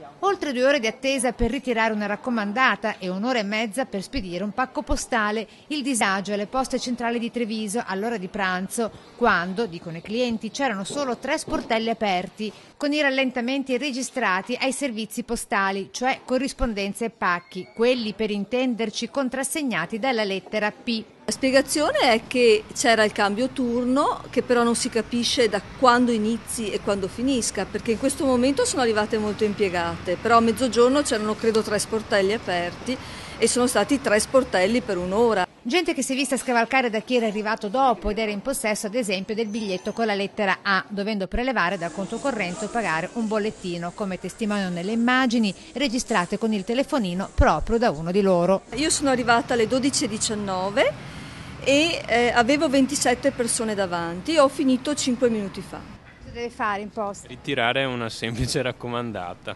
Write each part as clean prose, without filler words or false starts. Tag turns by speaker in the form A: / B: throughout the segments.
A: Oltre 2 ore di attesa per ritirare una raccomandata e 1 ora e mezza per spedire un pacco postale. Il disagio alle poste centrali di Treviso all'ora di pranzo, quando, dicono i clienti, c'erano solo 3 sportelli aperti, con i rallentamenti registrati ai servizi postali, cioè corrispondenza e pacchi, quelli per intenderci contrassegnati dalla lettera P.
B: La spiegazione è che c'era il cambio turno, che però non si capisce da quando inizi e quando finisca, perché in questo momento sono arrivate molto impiegate, però a mezzogiorno c'erano credo 3 sportelli aperti e sono stati 3 sportelli per 1 ora.
A: Gente che si è vista scavalcare da chi era arrivato dopo ed era in possesso ad esempio del biglietto con la lettera A, dovendo prelevare dal conto corrente o pagare un bollettino, come testimoniano nelle immagini registrate con il telefonino proprio da uno di loro.
B: Io sono arrivata alle 12:19 e avevo 27 persone davanti, ho finito 5 minuti fa.
A: Cosa deve fare in posta?
C: Ritirare una semplice raccomandata.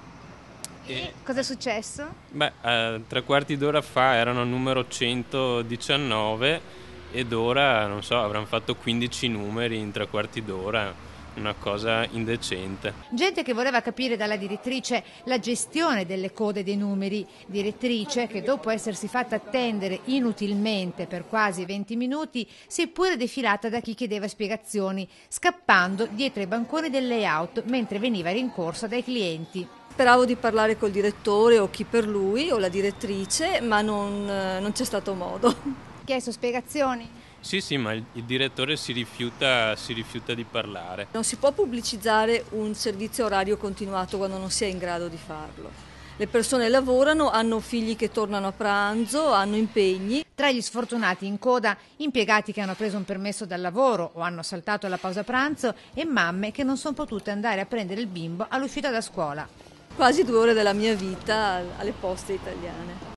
A: E cosa è successo?
C: 3/4 d'ora fa erano al numero 119 ed ora, non so, avranno fatto 15 numeri in 3/4 d'ora. Una cosa indecente.
A: Gente che voleva capire dalla direttrice la gestione delle code dei numeri, direttrice che dopo essersi fatta attendere inutilmente per quasi 20 minuti si è pure defilata da chi chiedeva spiegazioni, scappando dietro ai banconi del layout mentre veniva rincorsa dai clienti.
B: Speravo di parlare col direttore o chi per lui o la direttrice, ma non c'è stato modo.
A: Ha chiesto spiegazioni?
C: Sì, ma il direttore si rifiuta di parlare.
B: Non si può pubblicizzare un servizio orario continuato quando non si è in grado di farlo. Le persone lavorano, hanno figli che tornano a pranzo, hanno impegni.
A: Tra gli sfortunati in coda, impiegati che hanno preso un permesso dal lavoro o hanno saltato la pausa pranzo e mamme che non sono potute andare a prendere il bimbo all'uscita da scuola.
B: Quasi 2 ore della mia vita alle poste italiane.